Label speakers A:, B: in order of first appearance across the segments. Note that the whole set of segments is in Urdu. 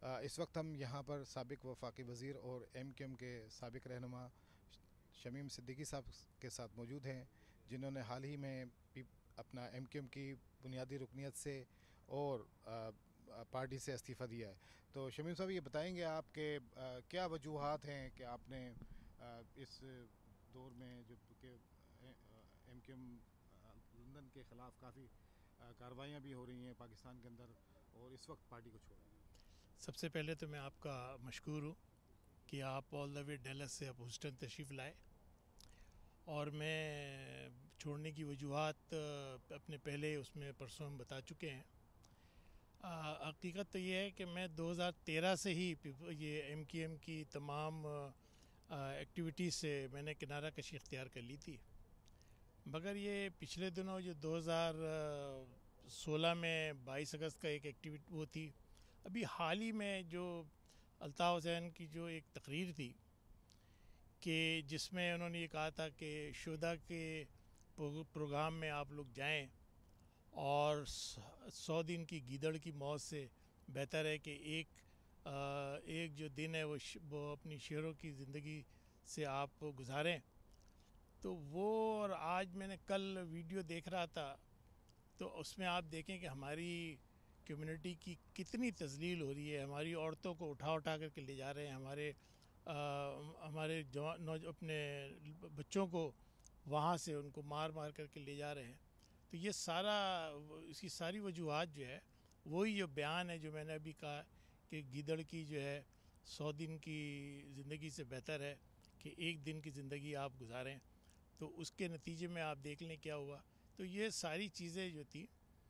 A: اس وقت ہم یہاں پر سابق وفاقی وزیر اور ایم کیو ایم کے سابق رہنما شمیم صدیقی صاحب کے ساتھ موجود ہیں، جنہوں نے حال ہی میں اپنا ایم کیو ایم کی بنیادی رکنیت سے اور پارٹی سے استعفیٰ دیا ہے۔ تو شمیم صاحب، یہ بتائیں گے آپ کہ کیا وجوہات ہیں کہ آپ نے اس دور میں جو کہ ایم کیو ایم لندن کے خلاف کافی کارروائیاں بھی ہو رہی ہیں پاکستان کے اندر، اور اس وقت پارٹی کو چھوڑا ہے؟
B: سب سے پہلے تو میں آپ کا مشکور ہوں کہ آپ آل دا وے ڈیلس سے آپ ہوسٹن تشریف لائے، اور میں چھوڑنے کی وجوہات اپنے پہلے اس میں پرسوں ہم بتا چکے ہیں۔ حقیقت تو یہ ہے کہ میں 2013 سے ہی یہ ایم کیو ایم کی تمام ایکٹیویٹیز سے میں نے کنارہ کشی اختیار کر لی تھی، مگر یہ پچھلے دنوں جو 2016 میں 22 اگست کا ایک ایکٹیویٹی وہ تھی، ابھی حال ہی میں جو الطاف حسین کی جو ایک تقریر تھی کہ جس میں انہوں نے یہ کہا تھا کہ شہداء کے پروگرام میں آپ لوگ جائیں، اور 100 دن کی گیدڑ کی موت سے بہتر ہے کہ ایک جو دن ہے وہ اپنی شعروں کی زندگی سے آپ گزاریں۔ تو وہ، اور آج میں نے کل ویڈیو دیکھ رہا تھا، تو اس میں آپ دیکھیں کہ ہماری کمیونٹی کی کتنی تذلیل ہو رہی ہے، ہماری عورتوں کو اٹھا کر کے لے جا رہے ہیں، ہمارے اپنے بچوں کو وہاں سے ان کو مار کر کے لے جا رہے ہیں۔ تو یہ اس کی ساری وجوہات جو ہے وہی جو بیان ہے جو میں نے ابھی کہا کہ گیدڑ کی جو ہے 100 دن کی زندگی سے بہتر ہے کہ ایک دن کی زندگی آپ گزاریں۔ تو اس کے نتیجے میں آپ دیکھ لیں کیا ہوا۔ تو یہ ساری چیزیں جو تھی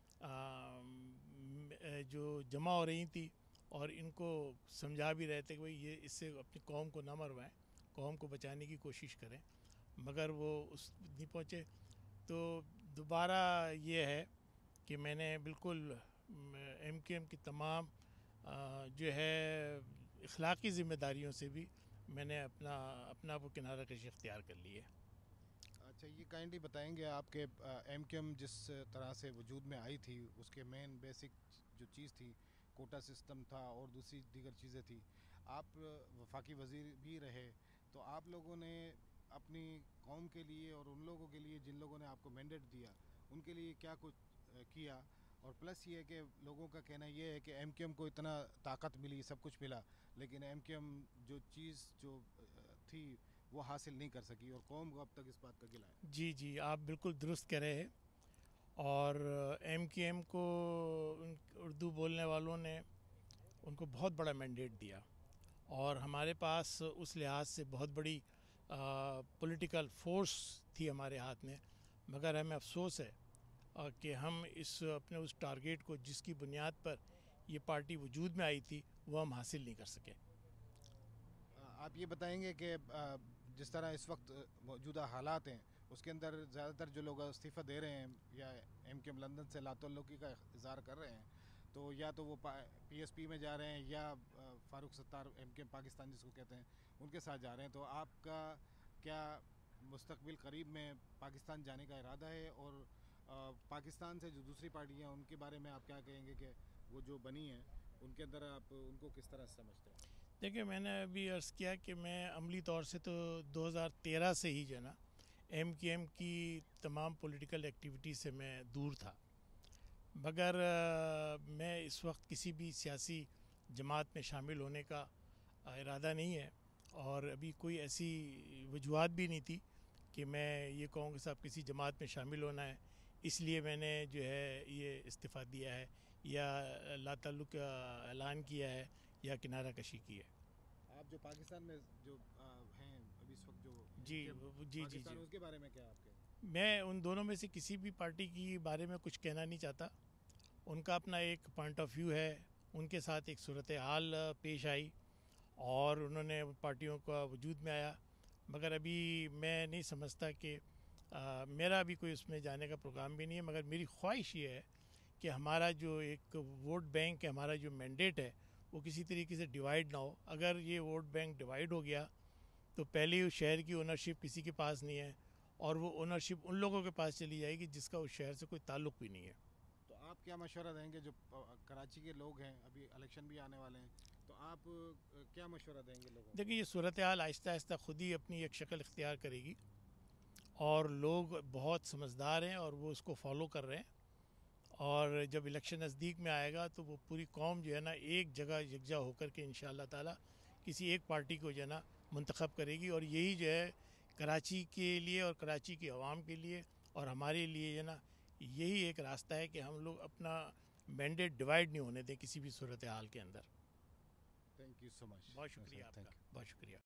B: جو جمع ہو رہی تھی، اور ان کو سمجھا بھی رہے تھے کہ بھئی یہ اس سے اپنی قوم کو نہ مروائیں، قوم کو بچانے کی کوشش کریں، مگر وہ اس نہیں پہنچے۔ تو دوبارہ یہ ہے کہ میں نے بالکل ایم کیو ایم کی تمام جو ہے اخلاقی ذمہ داریوں سے بھی میں نے اپنا وہ کنارہ کشی اختیار کر لی ہے۔
A: اچھا، یہ کائنڈلی بتائیں گے آپ کہ ایم کیو ایم جس طرح سے وجود میں آئی تھی، اس کے مین بیسک جو چیز تھی کوٹا سسٹم تھا اور دوسری دیگر چیزیں تھی۔ آپ وفاقی وزیر بھی رہے، تو آپ لوگوں نے اپنی قوم کے لیے اور ان لوگوں کے لیے جن لوگوں نے آپ کو مینڈیٹ دیا ان کے لیے کیا کچھ کیا؟ اور پلس یہ ہے کہ لوگوں کا کہنا یہ ہے کہ ایم کیو ایم کو اتنا طاقت ملی، سب کچھ ملا، لیکن ایم کیو ایم جو چیز جو تھی وہ حاصل نہیں کر سکی، اور قوم کو اب تک اس بات کا گلہ ہے۔
B: جی آپ بالکل درست کہہ رہے ہیں، اور ایم کیو ایم کو اردو بولنے والوں نے ان کو بہت بڑا مینڈیٹ دیا، اور ہمارے پاس اس لحاظ سے بہت بڑی پولیٹیکل فورس تھی ہمارے ہاتھ میں، مگر ہمیں افسوس ہے کہ ہم اپنے اس ٹارگیٹ کو جس کی بنیاد پر یہ پارٹی وجود میں آئی تھی وہ ہم حاصل نہیں کر سکے۔
A: آپ یہ بتائیں گے کہ جس طرح اس وقت موجودہ حالات ہیں اس کے اندر زیادہ تر جو لوگ استعفیٰ دے رہے ہیں یا ایم کیو ایم لندن سے لا تعلقی کا اظہار کر رہے ہیں، تو یا تو وہ پی ایس پی میں جا رہے ہیں یا Farooq Sattar M Q M Pakistan جس کو کہتے ہیں ان کے ساتھ جا رہے ہیں۔ تو آپ کا کیا مستقبل قریب میں پاکستان جانے کا ارادہ ہے؟ اور پاکستان سے جو دوسری پارٹیاں ہیں ان کے بارے میں آپ کیا کہیں گے کہ وہ جو بنی ہیں ان کے اندر آپ ان کو کس طرح سمجھتے ہیں؟
B: دیکھیں، میں نے ابھی عرض کیا کہ میں عملی طور سے تو 2013 سے ہی جو ہے نا ایم کیو ایم کی تمام پولیٹیکل ایکٹیویٹی سے میں دور تھا، مگر میں اس وقت کسی بھی سیاسی جماعت میں شامل ہونے کا ارادہ نہیں ہے، اور ابھی کوئی ایسی وجوہات بھی نہیں تھی کہ میں یہ کہوں کہ صاحب کسی جماعت میں شامل ہونا ہے اس لیے میں نے جو ہے یہ استعفیٰ دیا ہے یا لا تعلق کا اعلان کیا ہے یا کنارہ کشی کی ہے۔
A: آپ جو پاکستان میں جو ہیں ابھی اس وقت جو
B: جی
A: پاکستان اس کے بارے میں کیا آپ کے؟
B: میں ان دونوں میں سے کسی بھی پارٹی کی بارے میں کچھ کہنا نہیں چاہتا، ان کا اپنا ایک پوائنٹ آف ویو ہے، ان کے ساتھ ایک صورتحال پیش آئی اور انہوں نے پارٹیوں کا وجود میں آیا، مگر ابھی میں نہیں سمجھتا کہ میرا بھی کوئی اس میں جانے کا پروگرام بھی نہیں ہے، مگر میری خواہش یہ ہے کہ ہمارا جو ایک ووٹ بینک ہے، ہمارا جو مینڈیٹ ہے وہ کسی طریقے سے ڈیوائیڈ نہ ہو۔ اگر یہ ووٹ بینک ڈیوائیڈ ہو گیا تو پہلے اس شہر کی اونرشپ کسی کے پاس نہیں ہے، اور وہ اونرشپ ان لوگوں کے پاس چلی جائے گی جس کا اس شہر سے کوئی تعلق بھی نہیں ہے۔
A: تو آپ کیا مشورہ دیں گے جو کراچی کے لوگ ہیں، ابھی الیکشن بھی آنے والے ہیں، تو آپ کیا مشورہ دیں گے لوگوں کو؟
B: دیکھیں یہ صورتحال آہستہ آہستہ خود ہی اپنی ایک شکل اختیار کرے گی، اور لوگ بہت سمجھدار ہیں اور وہ اس کو فالو کر رہے ہیں، اور جب الیکشن نزدیک میں آئے گا تو وہ پوری قوم جو ہے نا ایک جگہ یکجا ہو کر کے انشاءاللہ تعالیٰ کسی ایک پارٹی کو جو ہے نا منتخب کرے گی، اور یہی جو ہے کراچی کے لیے اور کراچی کی عوام کے لیے اور ہمارے لیے جو ہے نا یہی ایک راستہ ہے کہ ہم لوگ اپنا مینڈیٹ ڈیوائیڈ نہیں ہونے دیں کسی بھی صورتحال کے اندر۔
A: تھینک یو سو مچ،
B: بہت شکریہ آپ کا، بہت شکریہ۔